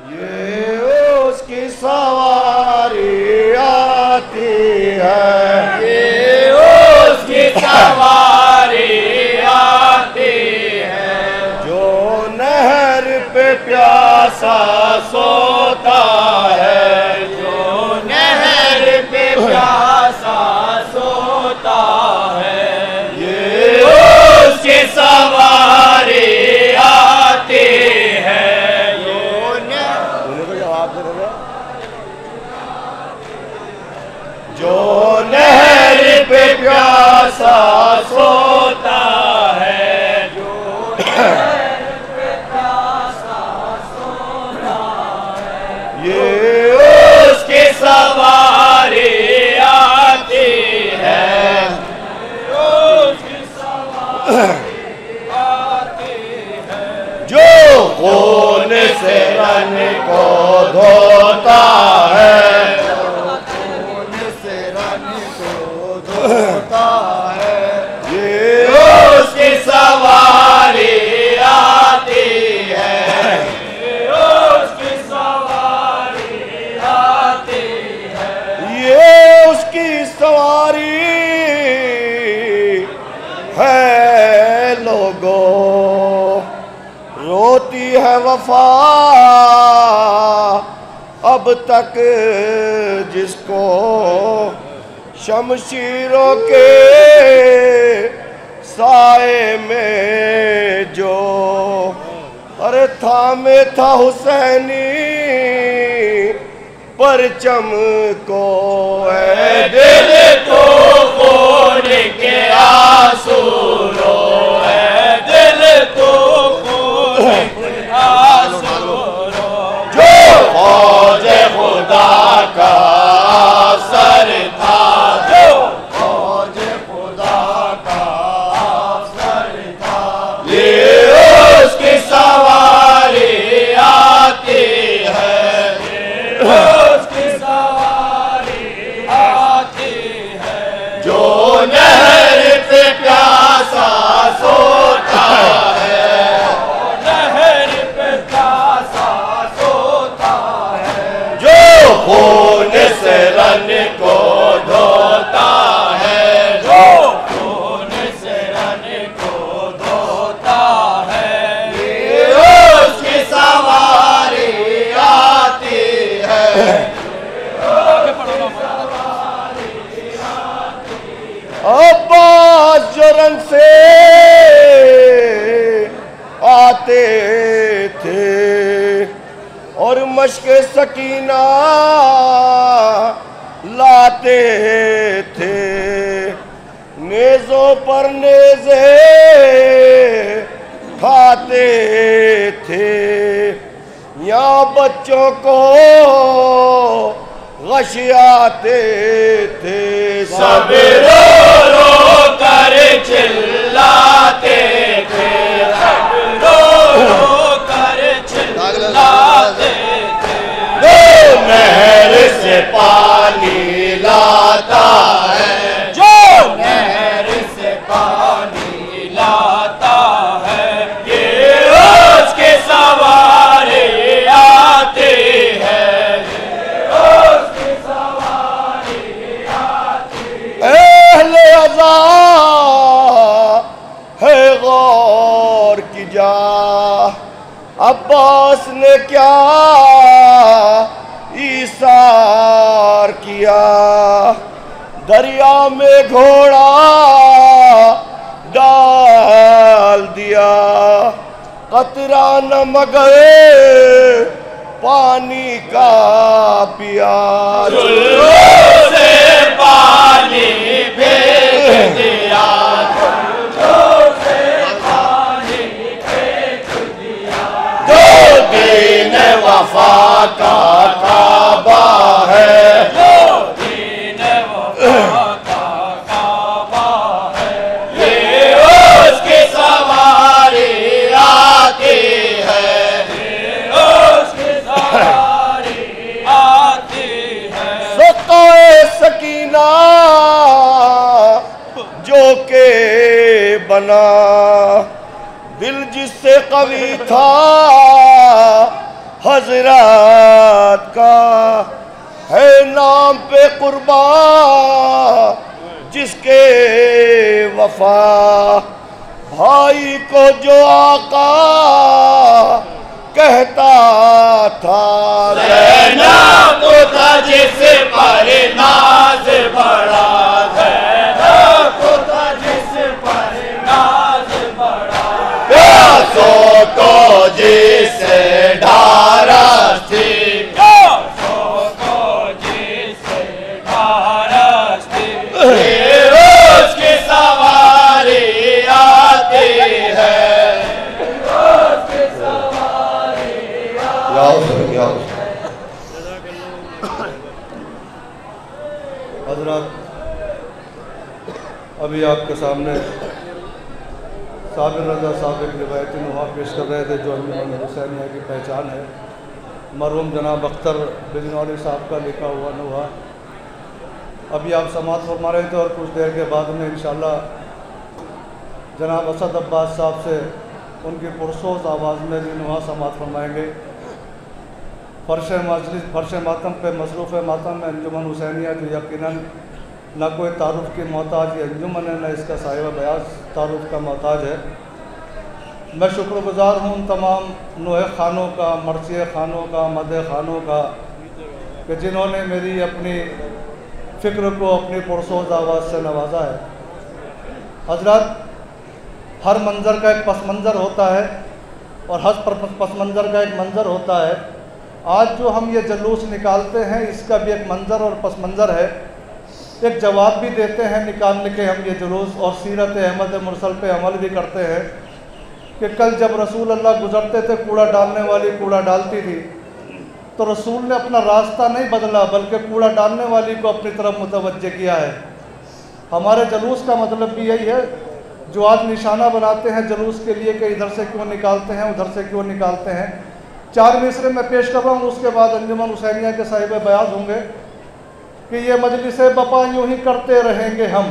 ये उसकी सवारी आती है, ये उसकी सवारी आती है। जो नहर पे प्यासा सोता है, जो नहर पे प्यासा सोता है, ये उसकी सवारी आती है। जो नहर पे प्यासा सोता है, जो नहर पे प्यासा सोता है, ये उसकी सवारी आती है, उसकी सवारी आती है। जो खून से रन को धोता है, होता है, ये उसकी सवारी आती है, उसकी सवारी आती है। ये उसकी सवारी है। लोगों रोती है वफा अब तक जिसको शमशीरों के साए में जो अरे थामे था हुसैनी परचम को, ऐ दिल तो खून के आंसू रोए, दिल तो खून के आंसू रोए। जो फौज खुदा का सर था, जो फौज खुदा का सर था, ये उसकी सवारी आती है, उसकी सवारी आती है। जो नहर पे प्यासा सोता है, नहर पे प्यासा सोता है, जो खून से रन को धोता है, जो खून से रन को धोता है, ये उसकी सवारी आती है। अब्बास जरन से आते थे और मश्क सकीना लाते थे, नेज़ों पर नेज़े खाते थे, या बच्चों को गशियाते थे। सब रो रो कर चिल्लाते थे, सब रो रो कर चिल्लाते थे। जो नहर से पानी लाता है, जो नहर से पानी लाता है, ये उसकी सवारी आती है, उसकी सवारी आती है। अहले अज़ा है गौर की जा, अब्बास ने क्या ईसार किया, दरिया में घोड़ा डाल दिया, कतरा न मगर पानी का पिया। चुल्लू से पानी फेंक दिया, चुल्लू से पानी फेंक दिया। जो दीन वफा का काबा है, जो दीन वफा का काबा है, ये उसकी सवारी आती है, ये उसकी सवारी आती है। सकाए सकीना जो के बना, दिल जिससे कवि था हजरात का है नाम पे कुर्बा, जिसके वफा भाई को जो आका कहता था, ज़ैनब तो था जिस पर नाज बड़ा, ज़ैनब तो था जिस पर नाज बड़ा, प्यासों को जिससे ढारस थी, प्यासों को जिससे ढारस थी, उसकी सवारी आती है, उसकी सवारी हज़रात, अभी आपके सामने साबिर रज़ा साहब एक रिवायती नुहा पेश कर रहे थे जो अंजुमन हुसैनिया की पहचान है। मरहूम जनाब अख्तर बिजनौरी साहब का लिखा हुआ नुहा अभी आप समाअत फरमा रहे थे और कुछ देर के बाद में इंशाअल्लाह जनाब असद अब्बास साहब से उनकी पुरसोज आवाज़ में भी नुहा समाअत फरमाएँगे। फ़र्श मातम पे मसरूफ़ मातम में अंजुमन हुसैनिया जो यकीनन न कोई तारुफ़ की मोहताज ये अंजुमन है, न इसका साहिब बयास तारुफ़ का मोहताज है। मैं शुक्रगुज़ार हूँ तमाम नोहे ख़ानों का, मरसिए ख़ानों का, मदह ख़ानों का कि जिन्होंने मेरी अपनी फ़िक्र को अपनी पुरसोज आवाज़ से नवाजा है। हज़रात, हर मंज़र का एक पस मंज़र होता है और हर पस मंज़र का एक मंज़र होता है। आज जो हम ये जलूस निकालते हैं इसका भी एक मंज़र और पस मंज़र है। एक जवाब भी देते हैं निकालने के हम ये जुलूस, और सीरत अहमद मुरसल पे अमल भी करते हैं कि कल जब रसूल अल्लाह गुज़रते थे, कूड़ा डालने वाली कूड़ा डालती थी, तो रसूल ने अपना रास्ता नहीं बदला बल्कि कूड़ा डालने वाली को अपनी तरफ मुतवज्जे किया है। हमारे जलूस का मतलब भी यही है, जो आज निशाना बनाते हैं जलूस के लिए कि इधर से क्यों निकालते हैं, उधर से क्यों निकालते हैं। 4 मिसरे मैं पेश कर रहा हूँ, उसके बाद अंजुमन हुसैनिया के साहिब बयाज होंगे कि ये मजलिसे बपा यूं ही करते रहेंगे हम,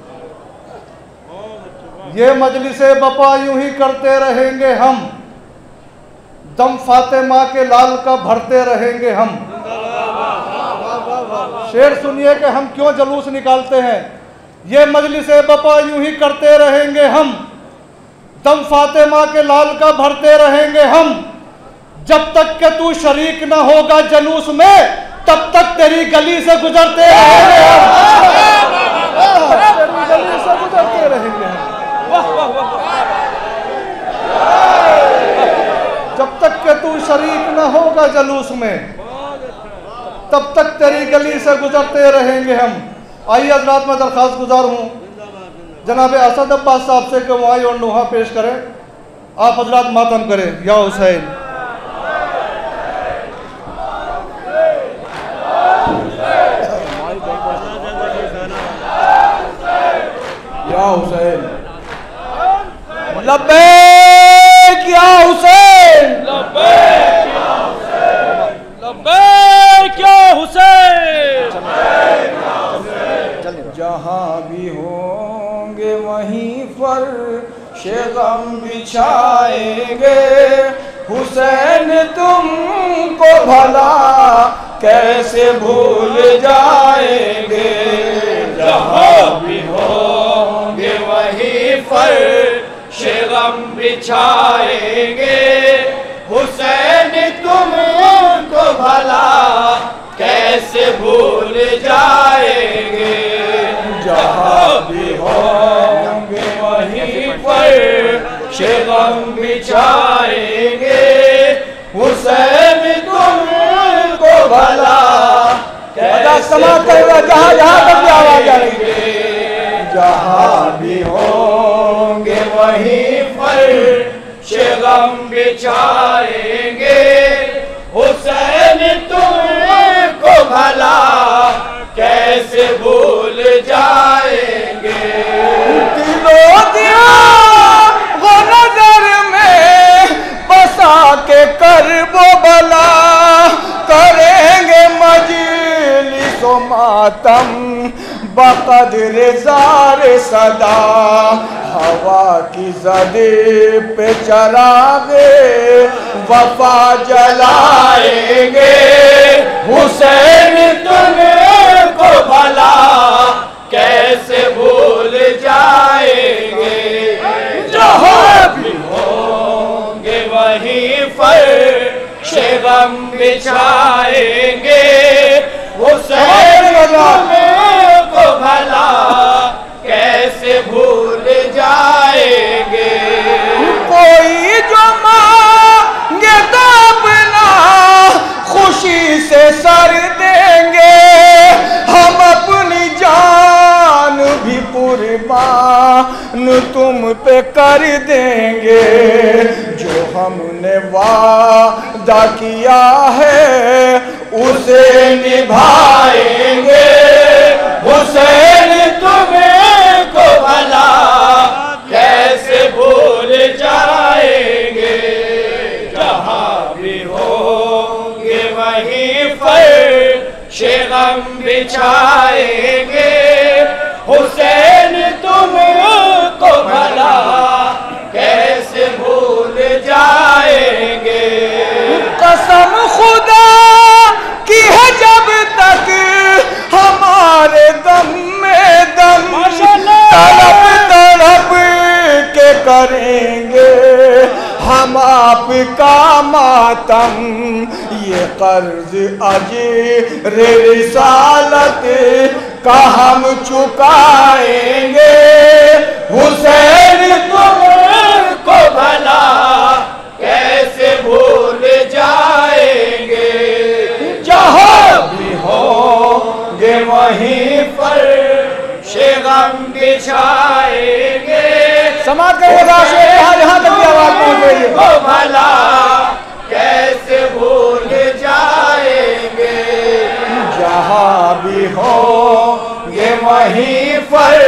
ये मजलिसे बपा यूं ही करते रहेंगे हम, दम फातिमा के लाल का भरते रहेंगे हम। शेर सुनिए कि हम क्यों जलूस निकालते हैं। ये मजलिसे बपा यूं ही करते रहेंगे हम, दम फातिमा के लाल का भरते रहेंगे हम, जब तक कि तू शरीक ना होगा जलूस में तब तक तेरी गली से गुजरते रहेंगे हम, तेरी गली से गुजरते रहेंगे हम। जब तक कि तू शरीक ना होगा जलूस में तब तक तेरी गली से गुजरते रहेंगे हम। आइए हज़रात, मैं दरख्वास्त गुजार हूँ जनाब असद अब्बास साहब से कि वो आए और नुहा पेश करें। आप हज़रात मातम करें। या हुसैन, या हुसैन, लब्बैक या हुसैन, लब्बैक या हुसैन, लब्बैक या हुसैन। जहाँ भी होंगे वहीं पर गम बिछाएंगे, हुसैन तुमको भला कैसे भूल जाएंगे। जहाँ भी होंगे वहीं पर गम बिछाएंगे, हुसैन तुमको भला कैसे भूल जाएंगे। जहाँ भी होंगे वहीं पर गम बिछाएंगे, हुसैन तुमको भला कैसे भूल जाएंगे। जहाँ भी होंगे वहीं पर गम बिछाएंगे, हुसैन तुमको भला कैसे भूल जाएंगे। दिलो दिया वो नजर में बसा के करबो बला, करेंगे मजलिसो मातम बक़द्र ज़ार सदा। हवा की ज़दे पे चरागे वफा जलाएंगे। हुसैन तुमको भला कैसे भूल जाएंगे। जहाँ भी होंगे वहीं फर्श गम बिछाएंगे। हुसैन तुमको भला कैसे भूल जाएंगे। कोई जो मांगे तो अपना खुशी से सर देंगे। हम अपनी जान भी कुर्बान तुम पे कर देंगे। जो हमने वादा किया है उसे निभाएंगे। हुसैन तुमको भला कैसे भूल जाएंगे। जहाँ भी होंगे वहीं फर्श गम बिछाएंगे। हुसैन तुमको भला कैसे भूल जाएंगे। कसम खुदा की है जब तक हमारे दम में दम तड़प तड़प के करेंगे हम आपका मातम। ये कर्ज अजीर रिसालत का हम चुकाएंगे। हुसैन तुमको भला कैसे भूल जाएंगे। जहाँ भी होंगे वहीं पर गम बिछाएंगे। समाज का यहाँ तक की आवाज पहुंच रही है। भला कैसे भूल जाएंगे। जहाँ भी होंगे वहीं पर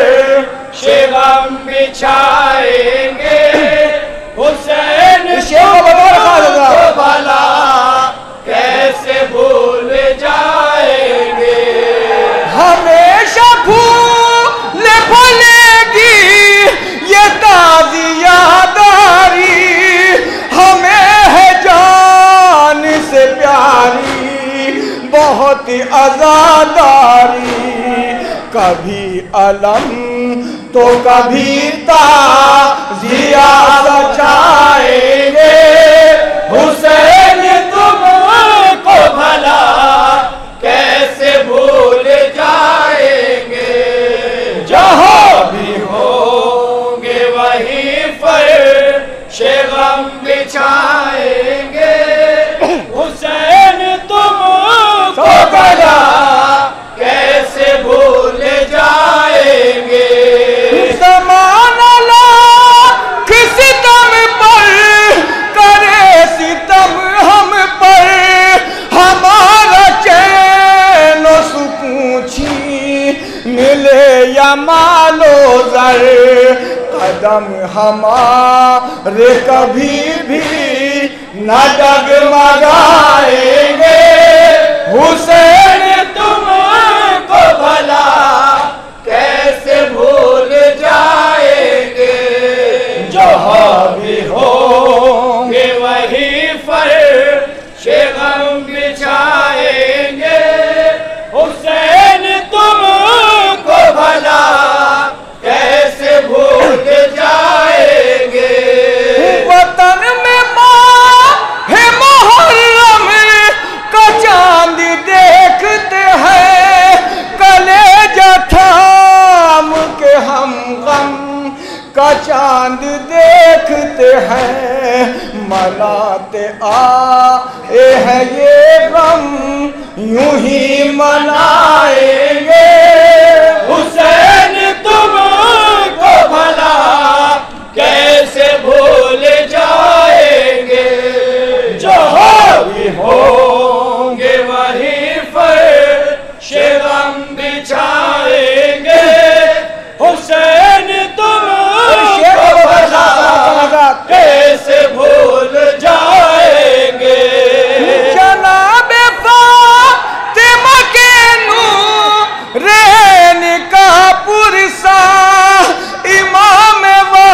गम बिछाएंगे। हुसैन तुमको भला कैसे भूल जाएंगे। हमेशा भूल भूलेगी ये ताज़ियादारी हमें है जान से प्यारी बहुत आज़ादारी। कभी अलम तो कभी ताज़िया सजाएंगे। हुसैन तुमको भला कैसे भूल जाएंगे। जहाँ भी होंगे वहीं फर्श गम बिछाएंगे। हुसैन तुमको भला कैसे भूल जाएंगे। ज़माना लाख सितम पर करे सितम हम पर हमारा चैन सुकून मिले या मालो जर कदम हमारे कभी भी न डगमगाएंगे। हुसैन तुमको भला कैसे भूल जाएंगे। जहाँ भी होंगे वहीं फर्श गम बिछाएंगे। हुसैन तुमको भला कैसे भूल जाएंगे। वतन में माँ है मुहर्रम का चांद देखते हैं कलेजा थाम के हम गम का चांद देखते हैं। मनाते आए हैं ये गम यूं ही मनाएंगे। हुसैन तुमको भला कैसे भूल जाएंगे। जहाँ भी होंगे वहीं फर्श गम बिछाएंगे। हुसैन तुमको भला कैसे भूल जाएंगे। जनाबे फातिमा के नूरेन का पुरसा इमाम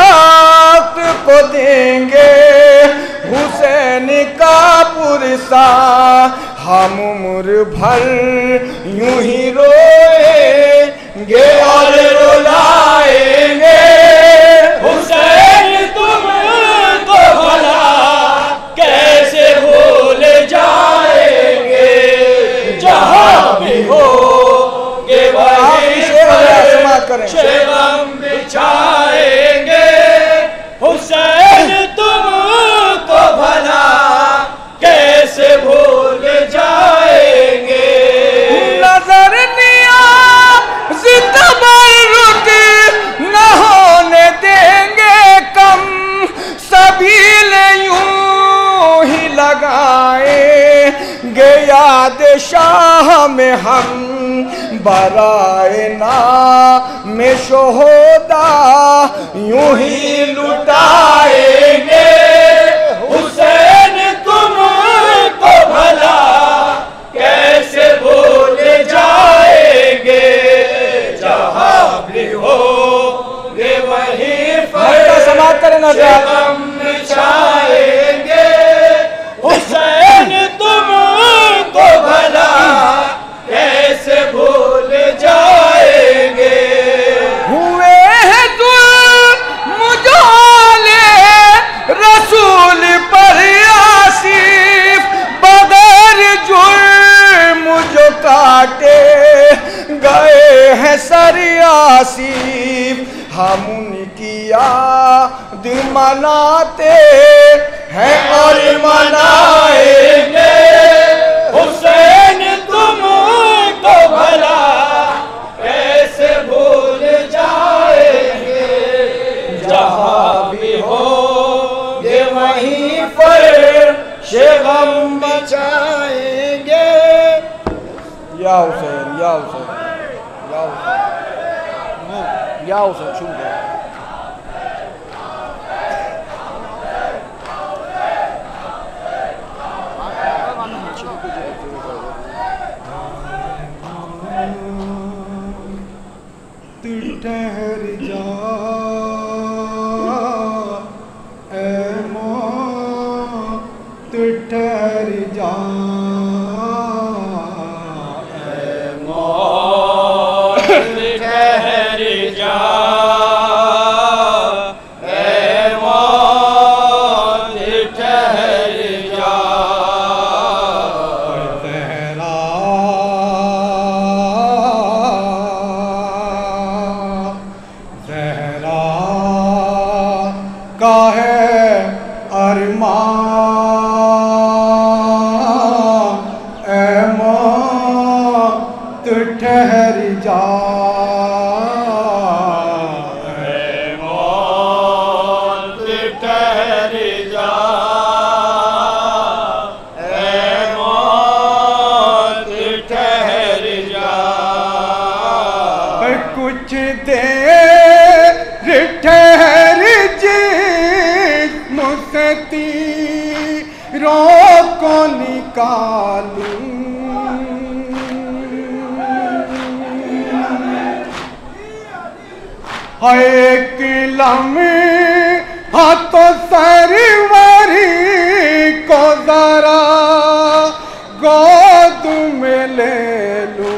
सा हम उम्र भर यूं ही रोएंगे और रुलाएंगे। हुसैन तुमको भला कैसे भूल जाएंगे, जहाँ भी होगे वहीं पर शेगम बिछाएंगे। हुसैन तुमको भला कैसे भूल जाएंगे। नजर नियाज़ तबर्रुक न होने देंगे कम, सबीले यूं ही लगाएंगे याद शाह में हम, बराए नाम शोहदा यूं ही लुटाएंगे। हुसैन तुमको भला कैसे भूल जाएंगे, जहाँ भी होगे वहीं पर समाप्त करें ना शेगम बिछाएंगे। हुसैन तुमको भला कैसे भूल जाएंगे। हुए हैं मुझे रसूल पर आसिफ, बगैर जुर्म जो काटे गए हैं सर आसिफ। हम उनकी याद मनाते हैं और मनाएंगे। हुसैन तुमको भला कैसे भूल जाएंगे, जहाँ भी होगे वहीं पर शेगम बचाएंगे। या हुसैन, या हुसैन, या हुसैन, या हुसैन, शुरू करो। तू ठहर जा ए माँ, तू ठहर जा ए मौत ठहर जा, ए मौत ठहर जा। तेरा जहरा का है अरमान, ए माँ तू ठहर जा ए मौत ठहर जा, ए मौत ठहर जा। कुछ देर ठहर जी, मुझसे तीरों को निकालूं। हाय एक लम्हा तो सरवरी को जरा गोद में ले लूं।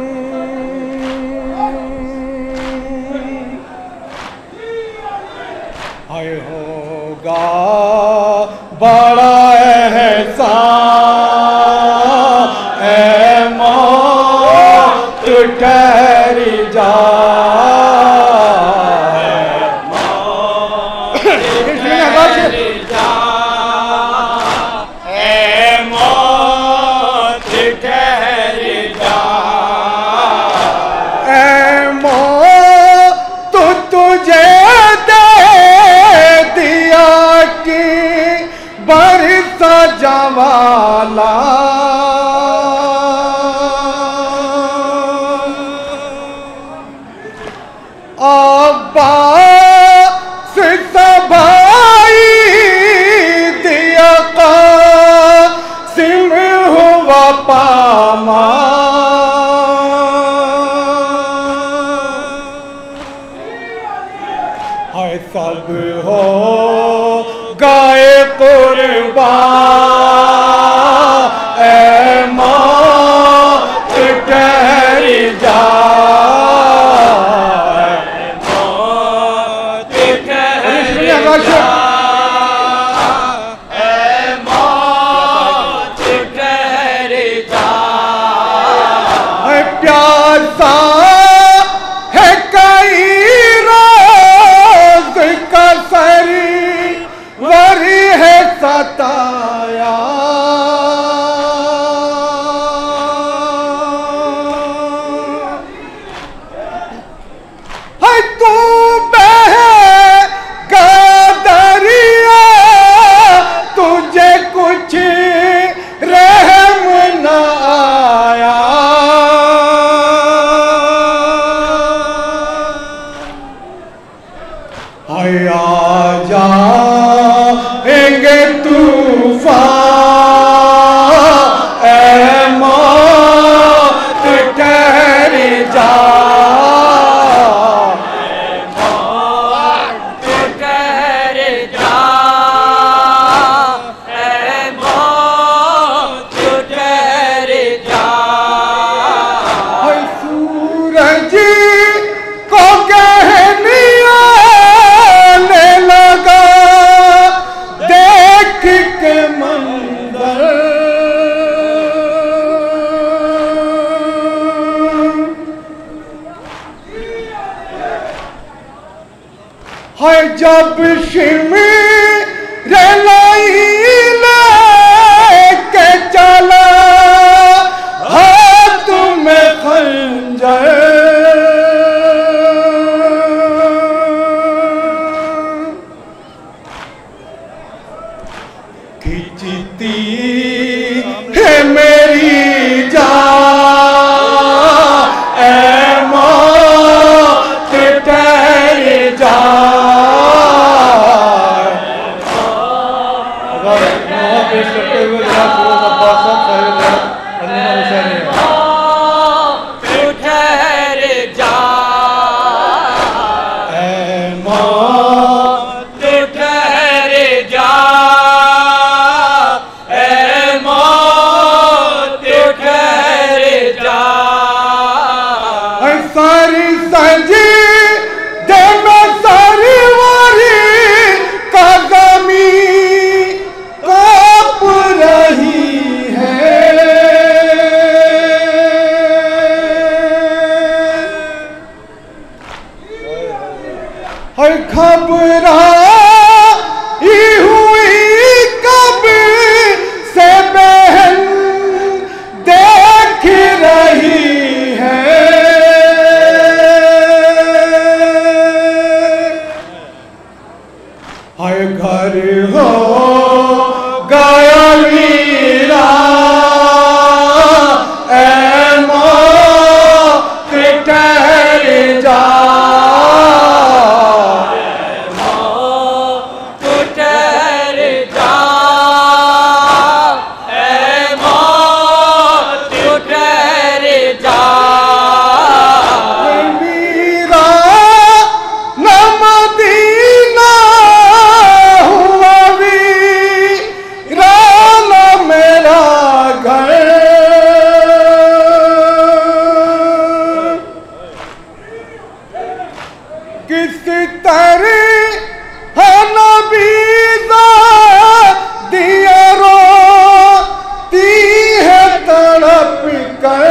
हाय होगा बड़ा एहसान, ए मौत ठहर जा। जवाला अब्बास सभाई दिया कासिम हुआ पामा। हाय सब हो गए कुर्बान, है जब शिमिर लैला के चला हाथ में खंजर खींचती है मेरी जान ऐ मौत ठहर जा। पेश करते हुए जनाब फिरोज अब्बास साहब साहिब अंजुमन हुसैनिया। ठहर जा ऐ मौत ठहर जा ऐ मौत ठहर जा। सारी सजी दे में सारी वारी का गमी कांप रही है। घबराई हुई कब से बहन देख रही है। हाय घर हो गया वीरा ऐ मौत ठहर जा। ठहर जा ऐ मौत ठहर जा। वीरा न मदीना हुआ वीरा न मेरा घर। किस तरह है नबीदा दिया रोती है तड़प कर।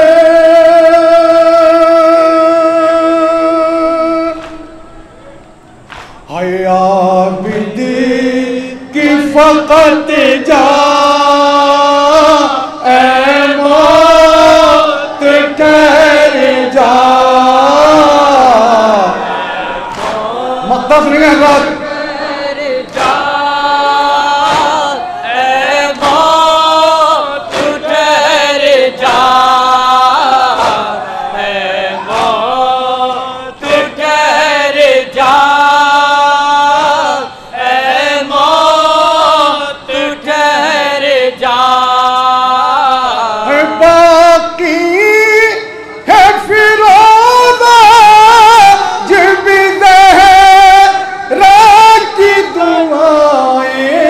हाय आबिदी की फकत जा ऐ मौत ठहर जा। मक़दस नहीं है रात ठहर जा ऐ मौत ठहर जा ऐ मौत ठहर जा ऐ मौत ठहर जा। बाकी है फिरोज़ा जब ज़हरा की दुआएं।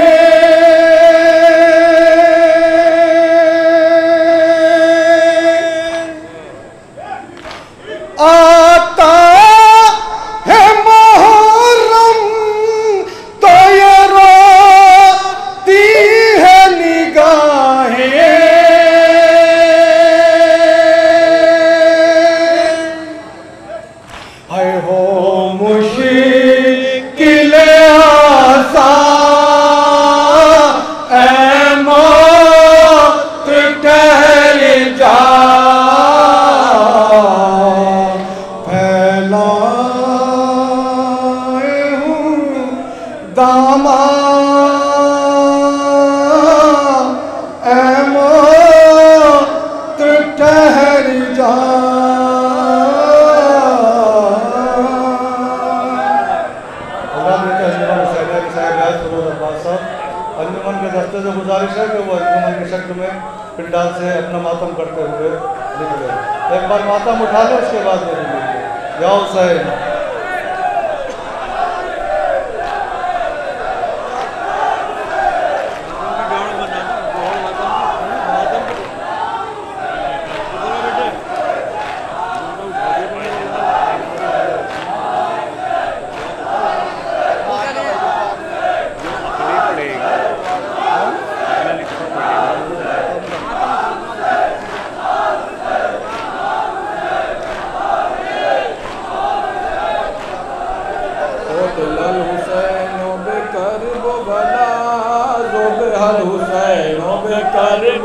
आता है मुहर्रम तो ये रोती है निगाहें। हाय हो मुश्किल आसान ऐ मौत ठहर जा। फैलाए हूँ दामन ऐ मौत ठहर जा। अंजुमन के दस्ते से गुजारिश है कि वो अंजुमन के शक्ल में पिंडाल से अपना मातम करते हुए निकले। एक बार मातम उठा ले उसके बाद में निकले। या हुसैन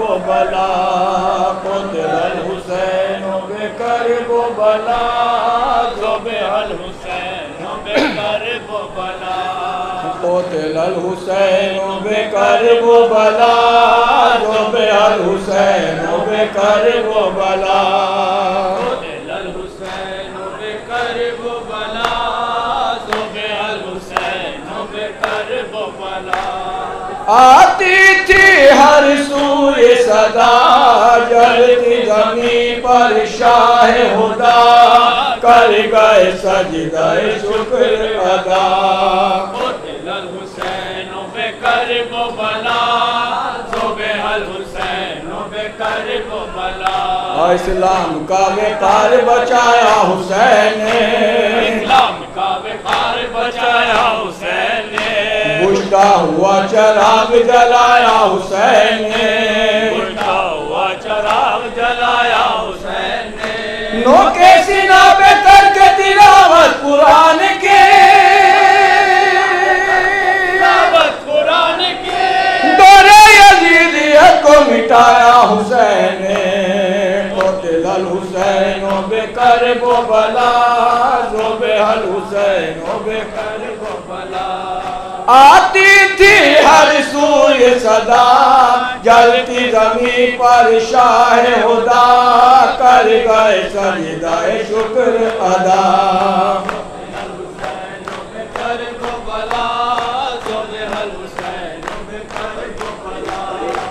बला कोतल हुसैन बेकर वो बला अल हुसैन बेकर वो बला कोतल हुसैन बेकर वो बला अल हुसैन बेकर वो बला अल हुसैन बेकर वो बला अल हुसैन बेकर वो बला आती थी हर सूर सदा जलती जमीन पर शाह हुदा कर गए सजदाए शुक्र अदा अल हुसैन बेकर वो बला अल हुसैन बेकर वो बला इस्लाम का बेकार बचाया हुसैन ने इस्लाम का बेकार बचाया हुसैन ने बुझता हुआ चराग जलाया हुसैन ने उल्टा हुआ चराग जलाया हुसैन ने नो के सीना पे करके तिलावत कुरान के तिलावत कुरान के दौरे यजीदियत को मिटाया हुसैन ने कोतल हुसैन बेकर वो बला अल हुसैन बेकर वो बला आती थी हर सूय सदा जलती जमीन पर शाह हुदा कर गए सजदाए शुक्र अदा बेकर वो बला अल हुसैन बेकर वो बला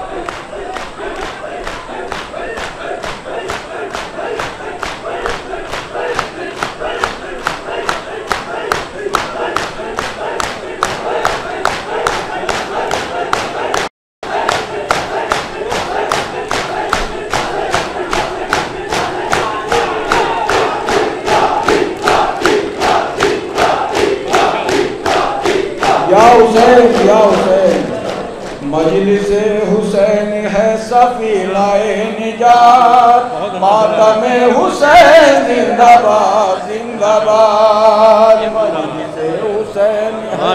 या हुसैन मजलिस हुसैन है सफीलाए निजात मातम हुसैन जिंदाबाद जिंदाबाद मजलिस हुसैन है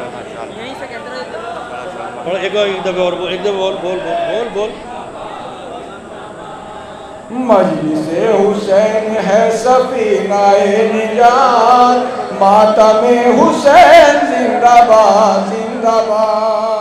एक दफे और एक दफे बोल बोल बोल बोल मजलिस हुसैन है सफीनाए निजात मातम हुसैन जिंदाबाद जिंदाबाद